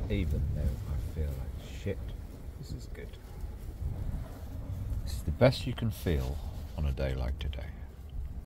Even though I feel like shit, this is good. This is the best you can feel on a day like today.